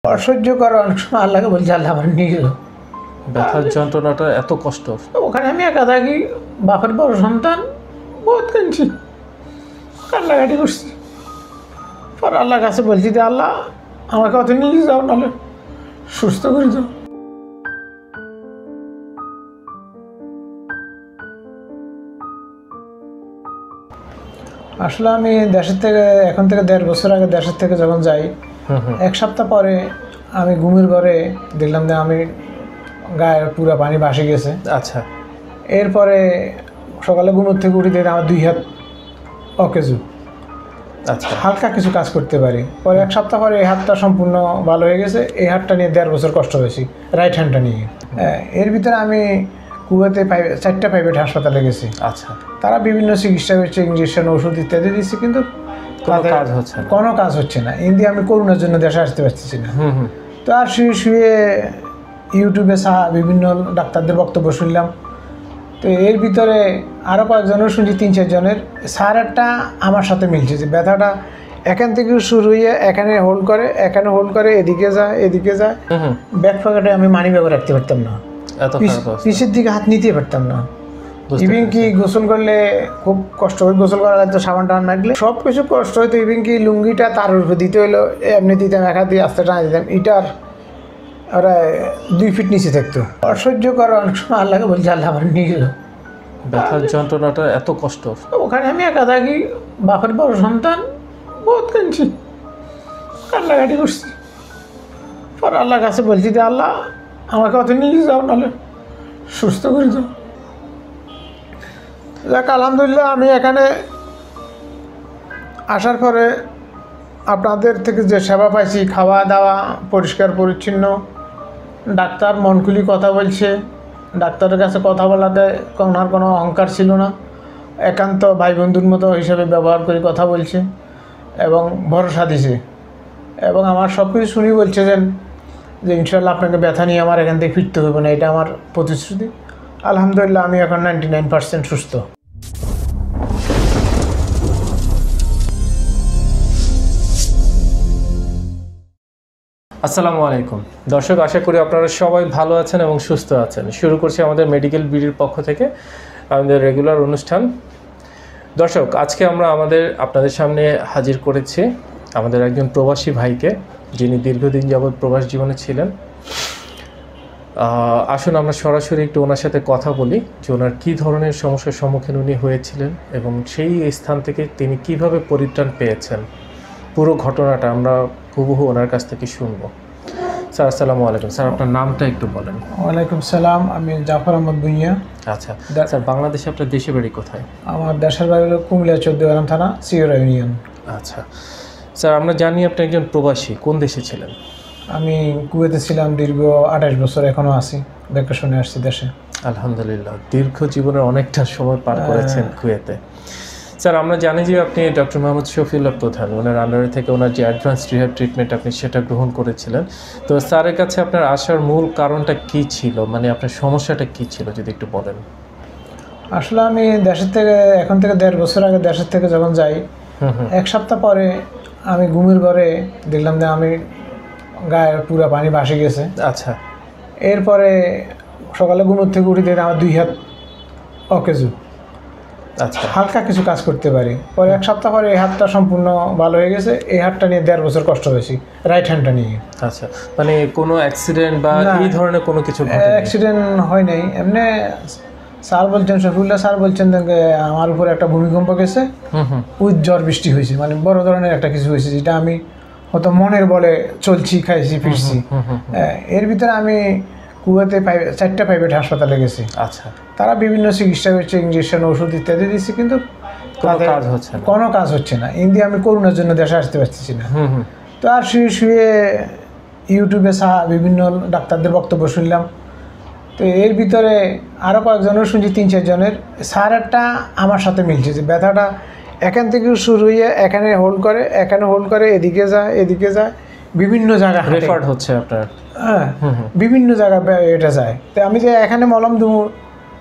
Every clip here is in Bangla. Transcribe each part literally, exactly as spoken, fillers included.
অসহ্য করা অনেক সময় আল্লাহকে বলছি, আল্লাহ আমার নিয়ে গেল। ব্যথার যন্ত্রণাটা এত কষ্ট। ওখানে আমি একা থাকি, বাপের বড় সন্তান, বহুত কাঁদছি, কান্নাকাটি করছি। পর আল্লাহর কাছে বলছি যে আল্লাহ আমাকে অত নিয়ে যাও, নাহলে সুস্থ করে দাও। আসলে আমি দেশের থেকে এখন থেকে দেড় বছর আগে দেশের থেকে যখন যাই, এক সপ্তাহ পরে আমি ঘুমের ঘরে দেখলাম যে আমি গায়ে পুরো পানি ভাসে গেছে। আচ্ছা। এরপরে সকালে ঘুমের থেকে উঠে দেখি আমার দুই হাত অকেজু। আচ্ছা। হালকা কিছু কাজ করতে পারি। পরে এক সপ্তাহ পরে এই হাতটা সম্পূর্ণ ভালো হয়ে গেছে। এই হাতটা নিয়ে দেড় বছর কষ্ট হয়েছি, রাইট হ্যান্ডটা নিয়ে। এর ভিতরে আমি কুয়েতে চারটা প্রাইভেট হাসপাতালে গেছি। আচ্ছা। তারা বিভিন্ন চিকিৎসা করছে, ইঞ্জেকশন, ওষুধ ইত্যাদি দিচ্ছে, কিন্তু কোনো কাজ হচ্ছে না। কোনো কাজ হচ্ছে না। ইন্ডিয়া আমি করোনার জন্য দেশে আসতে পারতেছি না। তো আর শুয়ে শুয়ে ইউটিউবে সা বিভিন্ন ডাক্তারদের বক্তব্য শুনলাম। তো এর ভিতরে আরও কয়েকজনের শুনছি, তিন চারজনের স্যারেরটা আমার সাথে মিলছে যে ব্যথাটা এখান থেকে শুরু হয়ে এখানে হোল্ড করে, এখানে হোল্ড করে, এদিকে যায়, এদিকে যায়। ব্যাক পকেটে আমি মানি ব্যাগ রাখতে পারতাম না, পিছের দিকে হাত নিতে পারতাম না। ইভিন কি গোসল করলে খুব কষ্ট হয়, গোসল করা লাগতো, সাবান টাবান মাখলে সব কিছু কষ্ট হইতো। ইভিন কি লুঙ্গিটা তার উপরে দিতে হলো, এমনি দিতাম, এক হাত দিয়ে আস্তে টানা দিতাম। ইটার ওরা দুই ফিট নিচে থাকতো। অসহ্য করা অনেক সময় আল্লাহকে বলছি, আল্লাহ আমার নিয়ে গেল। ব্যথার যন্ত্রণাটা এত কষ্ট। ওখানে আমি একা থাকি, বাপের বড় সন্তান, বহুত কাঁদছি, কান্নাকাটি করছি। পর আল্লাহর কাছে বলছি যে আল্লাহ আমাকে অত নিয়ে যাও, নাহলে সুস্থ করে দাও। যাক, আলহামদুলিল্লাহ আমি এখানে আসার পরে আপনাদের থেকে যে সেবা পাইছি, খাওয়া দাওয়া পরিষ্কার পরিচ্ছন্ন, ডাক্তার মন খুলি কথা বলছে, ডাক্তারের কাছে কথা বলাতে ওনার কোনো অহংকার ছিল না, একান্ত ভাই বন্ধুর মতো হিসাবে ব্যবহার করে কথা বলছে এবং ভরসা দিছে। এবং আমার সব কিছু শুনি বলছে যে যে ইনশাল্লাহ আপনাকে ব্যথা নিয়ে আমার এখান থেকে ফিরতে হবে না, এটা আমার প্রতিশ্রুতি। আলহামদুলিল্লাহ আমি এখন নাইনটি নাইন পার্সেন্ট সুস্থ। আসসালামু আলাইকুম দর্শক, আশা করি আপনারা সবাই ভালো আছেন এবং সুস্থ আছেন। শুরু করছি আমাদের মেডিকেল বিডির পক্ষ থেকে আমাদের রেগুলার অনুষ্ঠান। দর্শক, আজকে আমরা আমাদের আপনাদের সামনে হাজির করেছি আমাদের একজন প্রবাসী ভাইকে, যিনি দীর্ঘদিন যাবৎ প্রবাস জীবনে ছিলেন। আসুন আমরা সরাসরি একটু ওনার সাথে কথা বলি যে ওনার কী ধরনের সমস্যার সম্মুখীন উনি হয়েছিলেন এবং সেই স্থান থেকে তিনি কিভাবে পরিত্রাণ পেয়েছেন। পুরো ঘটনাটা আমরা হুবহু ওনার কাছ থেকে শুনবো। স্যার আসসালামু আলাইকুম। স্যার আপনার নামটা একটু বলেন। ওয়ালাইকুম সালাম, আমি জাফর আহমদ ভুঁইয়া। আচ্ছা স্যার, বাংলাদেশে আপনার দেশের বাড়ি কোথায়? আমার দেশের বাড়ি হলো কুমিল্লা চৌদ্দগ্রাম থানা, সিওরা ইউনিয়ন। আচ্ছা স্যার, আমরা জানি আপনি একজন প্রবাসী। কোন দেশে ছিলেন? আমি কুয়েতে ছিলাম দীর্ঘ আঠাশ বছর, এখনও আছি, ভ্যাকেশনে আসছি দেশে। আলহামদুলিল্লাহ, দীর্ঘ জীবনের অনেকটা সময় পার করেছেন কুয়েতে। স্যার, আমরা জানি যে আপনি ডক্টর মোহাম্মদ শফিউল্লাহ প্রধান, ওনার আন্ডারে থেকে ওনার যে অ্যাডভান্স রিহ্যাব ট্রিটমেন্ট আপনি সেটা গ্রহণ করেছিলেন। তো স্যারের কাছে আপনার আসার মূল কারণটা কী ছিল, মানে আপনার সমস্যাটা কী ছিল যদি একটু বলেন। আসলে আমি দেশের থেকে এখন থেকে দেড় বছর আগে দেশের থেকে যখন যাই, এক সপ্তাহ পরে আমি ঘুমের ঘরে দেখলাম যে আমি গায়ে পুরো পানি ভাসে গেছে। আচ্ছা। এরপরে সকালে ঘুমের থেকে উঠে দেখি আমার দুই হাত অকেজু। আচ্ছা। হালকা কিছু কাজ করতে পারি। পরে এক সপ্তাহ পরে এই হাতটা সম্পূর্ণ ভালো হয়ে গেছে। এই হাতটা নিয়ে দেড় বছর কষ্ট হয়েছি, রাইট হ্যান্ডটা নিয়ে। আচ্ছা, মানে কোনো অ্যাক্সিডেন্ট বা এই ধরনের কোনো কিছু? অ্যাক্সিডেন্ট হয় নাই, এমনি স্যার বলছেন, শফিউল্লাহ স্যার বলছেন যে আমার উপরে একটা ভূমিকম্প গেছে, উইথ ঝড় বৃষ্টি হয়েছে, মানে বড় ধরনের একটা কিছু হয়েছে, যেটা আমি হয়তো মনের বলে চলছি, খাইছি, ফিরছি। এর ভিতরে আমি কুয়েতে চারটা প্রাইভেট হাসপাতালে গেছি। আচ্ছা। তারা বিভিন্ন চিকিৎসা করছে, ইঞ্জেকশন, ওষুধ ইত্যাদি দিচ্ছে, কিন্তু কোনো কাজ হচ্ছে না। ইন্ডিয়া আমি করোনার জন্য দেশে আসতে পারতেছি না। তো আর শুয়ে শুয়ে ইউটিউবে সা বিভিন্ন ডাক্তারদের বক্তব্য শুনলাম। তো এর ভিতরে আরও কয়েকজনের শুনছি, তিন চারজনের স্যারেরটা আমার সাথে মিলছে যে ব্যথাটা এখান থেকে শুরু হয়ে এখানে হোল্ড করে, এখানে হোল্ড করে, এদিকে যায়, এদিকে যায়, বিভিন্ন জায়গায় রেফার হচ্ছে আপনার। হ্যাঁ, বিভিন্ন জায়গায় এটা যায়। তো আমি যে এখানে মলম দেবো,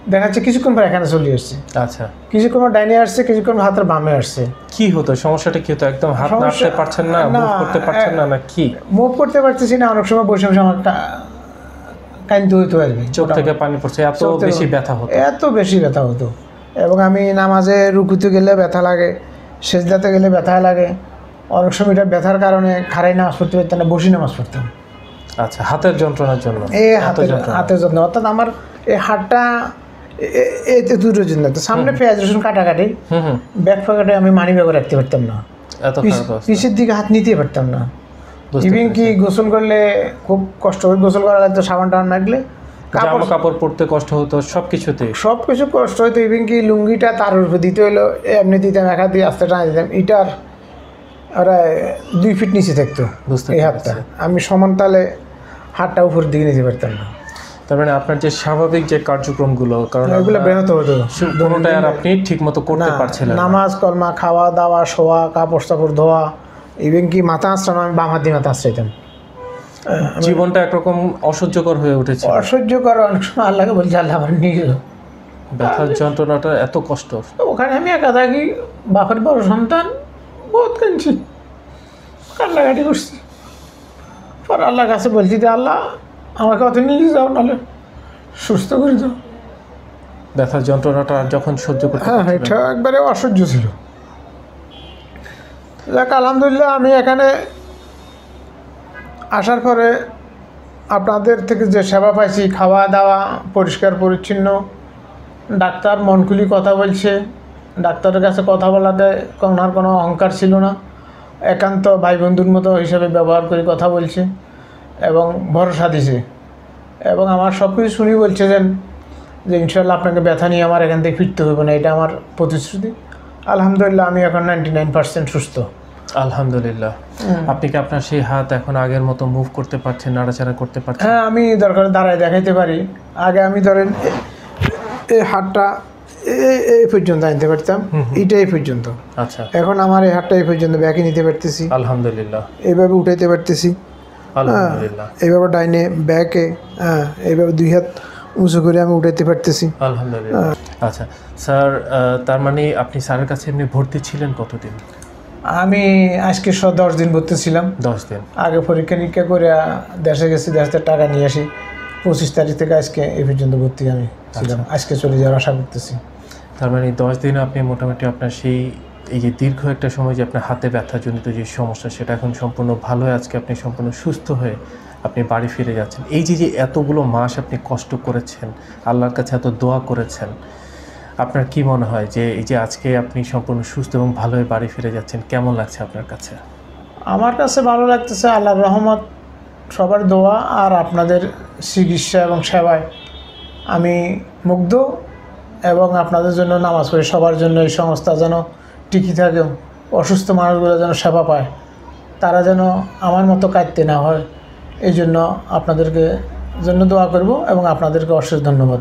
দেখা যাচ্ছে কিছুক্ষণ পর এখানে চলে আসছে। আচ্ছা, কিছুক্ষণ পর ডাইনে আসছে, কিছুক্ষণ হাতের বামে আসছে। কি হতো সমস্যাটা? কি হতো? একদম হাত সমস্যা- নাড়তে পারছেন না, না, মুভ করতে পারছেন না, না কি? মুভ করতে পারতেছি না, অনেক সময় বসে বসে আমার কাইনতে হইতো আর কি, চোখ থেকে পানি পড়ছে, এত চোখ থেকে- বেশি ব্যথা হতো? এত বেশি ব্যথা হতো। এবং আমি নামাজে রুকুতে গেলে ব্যথা লাগে, সেজদাতে গেলে ব্যথা লাগে। অনেক সময় এটা ব্যথার কারণে খাড়াই নামাজ পড়তে পারতাম না, বসি নামাজ পড়তাম। আচ্ছা, হাতের যন্ত্রণার জন্য? এই এত হাতের যন্ত্রণা? হাতের যন্ত্রণা, অর্থাৎ আমার এই হাতটা এতে দুটোর জন্য। তো সামনে পেঁয়াজ রসুন কাটাকাটি, হুম হুম, ব্যাক পকেটে আমি মানি ব্যাগ রাখতে পারতাম না, এত পিছ- খারাপ অবস্থা। পিছের দিকে হাত নিতে পারতাম না। বুঝতে ইভিন কি পেরেছি। গোসল করলে খুব কষ্ট করে গোসল করা লাগতো, সাবান টাবান লাগলে কাপড় জামা কাপড় পরতে কষ্ট হতো, সব কিছুতে? সব কিছু কষ্ট হইতো। ইভিন কি লুঙ্গিটা তার উপরে দিতে হইলো, এমনি দিতাম এক হাত দিয়ে আস্তে টানা দিতাম, ইটার ওরা দুই ফিট নিচে থাকতো বুঝতে এই হাতটা, পেরেছি। আমি সমান তালে হাতটা উপরের দিকে নিতে পারতাম না। তার মানে আপনার যে স্বাভাবিক যে কার্যক্রমগুলো, কারণ এগুলো আমরা- ব্যাহত হতো। কোনোটাই আর আপনি ঠিক মতো করতে না, পারছিলেন না? নামাজ কলমা, খাওয়া দাওয়া, শোয়া, কাপড় চাপড় ধোয়া, ইভেন কি মাথা আঁচড়ানো, আমি বাম হাত দিয়ে মাথা আঁচড়াইতাম। জীবনটা একরকম অসহ্যকর হয়ে উঠেছে। অসহ্য করা, অনেক সময় আল্লাহকে বলছি আল্লাহ আমার নিয়ে গেল। ব্যথার যন্ত্রণাটা এত কষ্ট। ওখানে আমি একা থাকি, বাপের বড় সন্তান, বহুত কাঁদছি, কান্নাকাটি করছি। পর আল্লাহর কাছে বলছি যে আল্লাহ আমাকে অত নিয়ে যাও, নাহলে সুস্থ করে দাও। ব্যথার যন্ত্রণাটা আর যখন সহ্য করতে হ্যাঁ, পারছিলেন এটা একবারে অসহ্য ছিল। যাক আলহামদুলিল্লাহ, আমি এখানে আসার পরে আপনাদের থেকে যে সেবা পাইছি, খাওয়া দাওয়া পরিষ্কার পরিচ্ছন্ন, ডাক্তার মন খুলি কথা বলছে, ডাক্তারের কাছে কথা বলাতে ওনার কোনো অহংকার ছিল না, একান্ত ভাই বন্ধুর মতো হিসাবে ব্যবহার করে কথা বলছে এবং ভরসা দিছে। এবং আমার সব কিছু শুনি বলছে যে যে ইনশাল্লাহ আপনাকে ব্যথা নিয়ে আমার এখান থেকে ফিরতে হবে না, এটা আমার প্রতিশ্রুতি। আলহামদুলিল্লাহ, আমি এখন নাইনটি নাইন পার্সেন্ট সুস্থ। আলহামদুলিল্লাহ। আপনি কি আপনার সেই হাত এখন আগের মতো মুভ করতে পারছেন, নাড়াচাড়া করতে পারছেন? হ্যাঁ, আমি দরকার দাঁড়ায় দেখাইতে পারি। আগে আমি ধরেন এ- এই হাতটা এ- এই পর্যন্ত আনতে পারতাম, এইটা এই পর্যন্ত। আচ্ছা, এখন আমার এই হাতটা এই পর্যন্ত ব্যাকে নিতে পারতেছি, আলহামদুলিল্লাহ, এইভাবে উঠাইতে পারতেছি। আলহামদুলিল্লাহ, এইভাবে ডাইনে ব্যাকে, হ্যাঁ এইভাবে দুই হাত উঁচু করে আমি উঠাইতে পারতেছি। আলহামদুলিল্লাহ। আচ্ছা স্যার, আহ, তার মানে আপনি স্যারের কাছে এমনি ভর্তি ছিলেন কতদিন? আমি আজকে স দশ দিন ভর্তি ছিলাম। দশ দিন। আগে পরীক্ষা নিরীক্ষা করে দেশে গেছি, দেশ থেকে টাকা নিয়ে আসি। পঁচিশ তারিখ থেকে আজকে এই পর্যন্ত ভর্তি আমি ছিলাম, আজকে চলে যাওয়ার আশা করতেছি। তার মানে দশ দিনে আপনি মোটামুটি আপনার সেই এই যে দীর্ঘ একটা সময় যে আপনার হাতে ব্যথাজনিত যে সমস্যা, সেটা এখন সম্পূর্ণ ভালো হয়ে আজকে আপনি সম্পূর্ণ সুস্থ হয়ে আপনি বাড়ি ফিরে যাচ্ছেন। এই যে যে এতগুলো মাস আপনি কষ্ট করেছেন, আল্লাহর কাছে এত দোয়া করেছেন, আপনার কি মনে হয় যে এই যে আজকে আপনি সম্পূর্ণ সুস্থ এবং ভালো হয়ে বাড়ি ফিরে যাচ্ছেন, কেমন লাগছে আপনার কাছে? আমার কাছে ভালো লাগতেছে, আল্লাহর রহমত, সবার দোয়া আর আপনাদের চিকিৎসা এবং সেবায় আমি মুগ্ধ। এবং আপনাদের জন্য নামাজ পড়ি, সবার জন্য এই সংস্থা যেন টিকে থাকে, অসুস্থ মানুষগুলো যেন সেবা পায়, তারা যেন আমার মতো কাঁদতে না হয়, এই জন্য আপনাদেরকে জন্য দোয়া করব এবং আপনাদেরকে অশেষ ধন্যবাদ।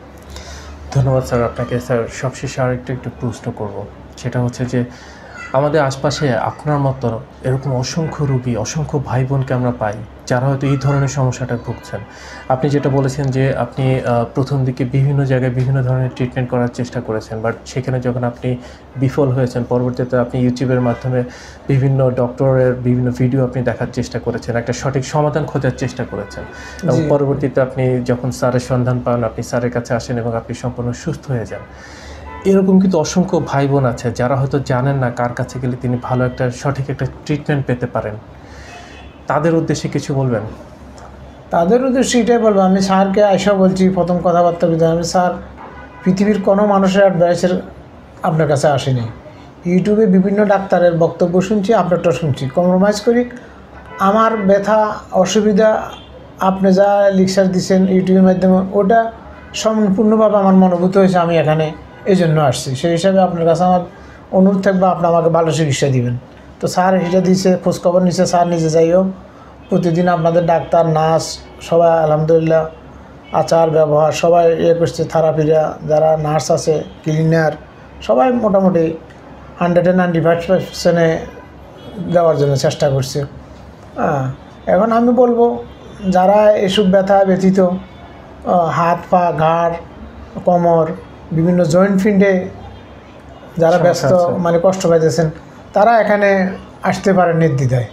ধন্যবাদ স্যার আপনাকে। স্যার সবশেষে আরেকটু একটু প্রশ্ন করব, সেটা হচ্ছে যে আমাদের আশপাশে আপনার মতো এরকম অসংখ্য রোগী, অসংখ্য ভাই বোনকে আমরা পাই যারা হয়তো এই ধরনের সমস্যাটা ভুগছেন। আপনি যেটা বলেছেন যে আপনি প্রথম দিকে বিভিন্ন জায়গায় বিভিন্ন ধরনের ট্রিটমেন্ট করার চেষ্টা করেছেন, বাট সেখানে যখন আপনি বিফল হয়েছেন, পরবর্তীতে আপনি ইউটিউবের মাধ্যমে বিভিন্ন ডক্টরের বিভিন্ন ভিডিও আপনি দেখার চেষ্টা করেছেন, একটা সঠিক সমাধান খোঁজার চেষ্টা করেছেন, এবং পরবর্তীতে আপনি যখন স্যারের সন্ধান পান, আপনি স্যারের কাছে আসেন এবং আপনি সম্পূর্ণ সুস্থ হয়ে যান। এরকম কিন্তু অসংখ্য ভাই বোন আছে যারা হয়তো জানেন না কার কাছে গেলে তিনি ভালো একটা সঠিক একটা ট্রিটমেন্ট পেতে পারেন, তাদের উদ্দেশ্যে কিছু বলবেন? তাদের উদ্দেশ্যে এটাই বলবো, আমি স্যারকে আইসা বলছি প্রথম কথাবার্তা বিধান, আমি স্যার পৃথিবীর কোনো মানুষের অ্যাডভাইসের আপনার কাছে আসেনি, ইউটিউবে বিভিন্ন ডাক্তারের বক্তব্য শুনছি, আপনারটা শুনছি, কম্প্রোমাইজ করি। আমার ব্যথা অসুবিধা আপনি যা লেকচার দিচ্ছেন ইউটিউবের মাধ্যমে, ওটা সম্পূর্ণভাবে আমার মনোভূত হয়েছে, আমি এখানে এই জন্য আসছি। সেই হিসাবে আপনার কাছে আমার অনুরোধ থাকবে, আপনি আমাকে ভালো চিকিৎসা দিবেন। তো স্যার এটা দিয়েছে, খোঁজখবর নিচ্ছে, স্যার নিজে যাই হোক প্রতিদিন আপনাদের ডাক্তার নার্স সবাই আলহামদুলিল্লাহ আচার ব্যবহার সবাই ইয়ে করছে, থেরাপিরা যারা নার্স আছে, ক্লিনার, সবাই মোটামুটি হান্ড্রেডে নাইনটি ফাইভ পার্সেন্টে দেওয়ার জন্য চেষ্টা করছে। হ্যাঁ, এখন আমি বলবো যারা এসব ব্যথা ব্যথিত, হাত পা ঘাড় কোমর, বিভিন্ন জয়েন্ট ফিন্ডে যারা ব্যস্ত মানে কষ্ট পাইতেছেন তারা এখানে আসতে পারেন নির্দ্বিধায়।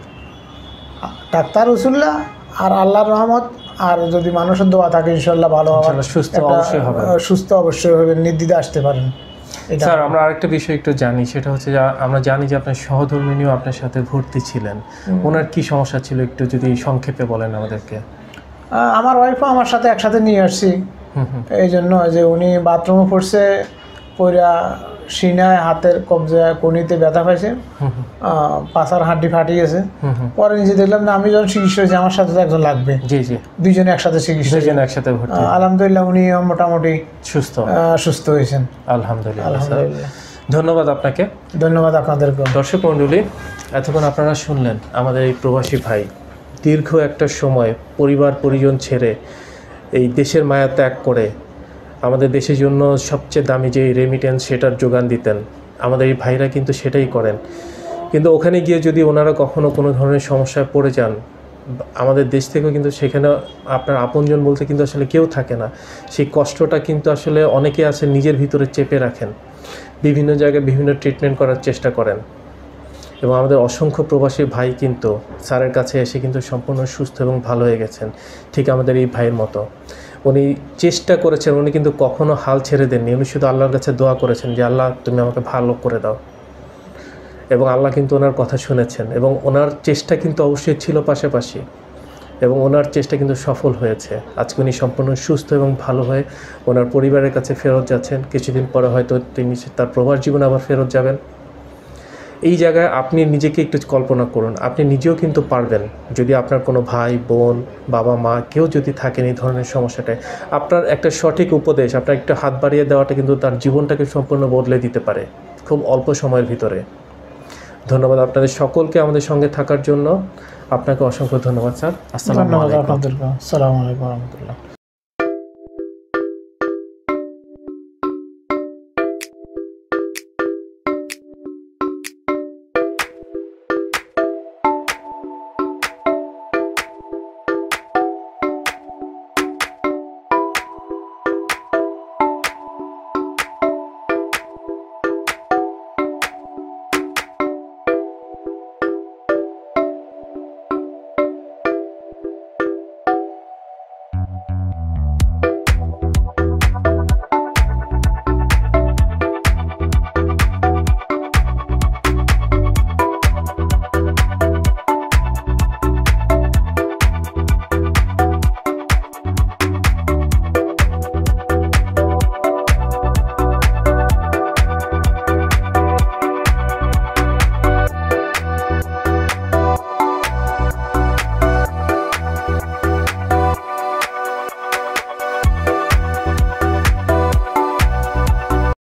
ডাক্তার রসুল্লাহ আর আল্লাহর রহমত আর যদি মানুষের দোয়া থাকে ইনশাল্লাহ ভালো হওয়ার, সুস্থ অবশ্যই হবে, সুস্থ অবশ্যই হবে, নির্দ্বিধায় আসতে পারেন। স্যার আমরা আরেকটা বিষয় একটু জানি, সেটা হচ্ছে যে আমরা জানি যে আপনার সহধর্মিনীও আপনার সাথে ভর্তি ছিলেন, ওনার কি সমস্যা ছিল একটু যদি সংক্ষেপে বলেন আমাদেরকে। আমার ওয়াইফও আমার সাথে একসাথে নিয়ে আসছি, এই জন্য যে উনি বাথরুমে পড়ছে, পড়া সিনায় হাতের কবজায় কনিতে ব্যথা পাইছে, পাছার হাড্ডি ফাটি গেছে। পরে নিজে দেখলাম না, আমি যখন চিকিৎসা হয়েছি আমার সাথে তো একজন লাগবে, জি জি দুইজনে একসাথে চিকিৎসা, দুইজনে একসাথে ভর্তি। আলহামদুলিল্লাহ উনি মোটামুটি সুস্থ সুস্থ হয়েছেন আলহামদুলিল্লাহ। আলহামদুলিল্লাহ, ধন্যবাদ আপনাকে। ধন্যবাদ আপনাদেরকে। দর্শক মণ্ডলী, এতক্ষণ আপনারা শুনলেন আমাদের এই প্রবাসী ভাই দীর্ঘ একটা সময় পরিবার পরিজন ছেড়ে এই দেশের মায়া ত্যাগ করে আমাদের দেশের জন্য সবচেয়ে দামি যে রেমিটেন্স সেটার যোগান দিতেন। আমাদের এই ভাইরা কিন্তু সেটাই করেন, কিন্তু ওখানে গিয়ে যদি ওনারা কখনো কোনো ধরনের সমস্যায় পড়ে যান, আমাদের দেশ থেকেও কিন্তু সেখানে আপনার আপনজন বলতে কিন্তু আসলে কেউ থাকে না। সেই কষ্টটা কিন্তু আসলে অনেকে আছে নিজের ভিতরে চেপে রাখেন, বিভিন্ন জায়গায় বিভিন্ন ট্রিটমেন্ট করার চেষ্টা করেন, এবং আমাদের অসংখ্য প্রবাসী ভাই কিন্তু স্যারের কাছে এসে কিন্তু সম্পূর্ণ সুস্থ এবং ভালো হয়ে গেছেন, ঠিক আমাদের এই ভাইয়ের মতো। উনি চেষ্টা করেছেন, উনি কিন্তু কখনো হাল ছেড়ে দেননি, উনি শুধু আল্লাহর কাছে দোয়া করেছেন যে আল্লাহ তুমি আমাকে ভালো করে দাও, এবং আল্লাহ কিন্তু ওনার কথা শুনেছেন, এবং ওনার চেষ্টা কিন্তু অবশ্যই ছিল পাশাপাশি, এবং ওনার চেষ্টা কিন্তু সফল হয়েছে। আজকে উনি সম্পূর্ণ সুস্থ এবং ভালো হয়ে ওনার পরিবারের কাছে ফেরত যাচ্ছেন। কিছুদিন পরে হয়তো তিনি তার প্রবাস জীবনে আবার ফেরত যাবেন। এই জায়গায় আপনি নিজেকে একটু কল্পনা করুন, আপনি নিজেও কিন্তু পারবেন। যদি আপনার কোনো ভাই বোন বাবা মা কেউ যদি থাকেন এই ধরনের সমস্যাটায়, আপনার একটা সঠিক উপদেশ, আপনার একটা হাত বাড়িয়ে দেওয়াটা কিন্তু তার জীবনটাকে সম্পূর্ণ বদলে দিতে পারে খুব অল্প সময়ের ভিতরে। ধন্যবাদ আপনাদের সকলকে আমাদের সঙ্গে থাকার জন্য। আপনাকে অসংখ্য ধন্যবাদ স্যার। আসসালামু আলাইকুম। আসসালামু আলাইকুম রহমতুল্লাহ।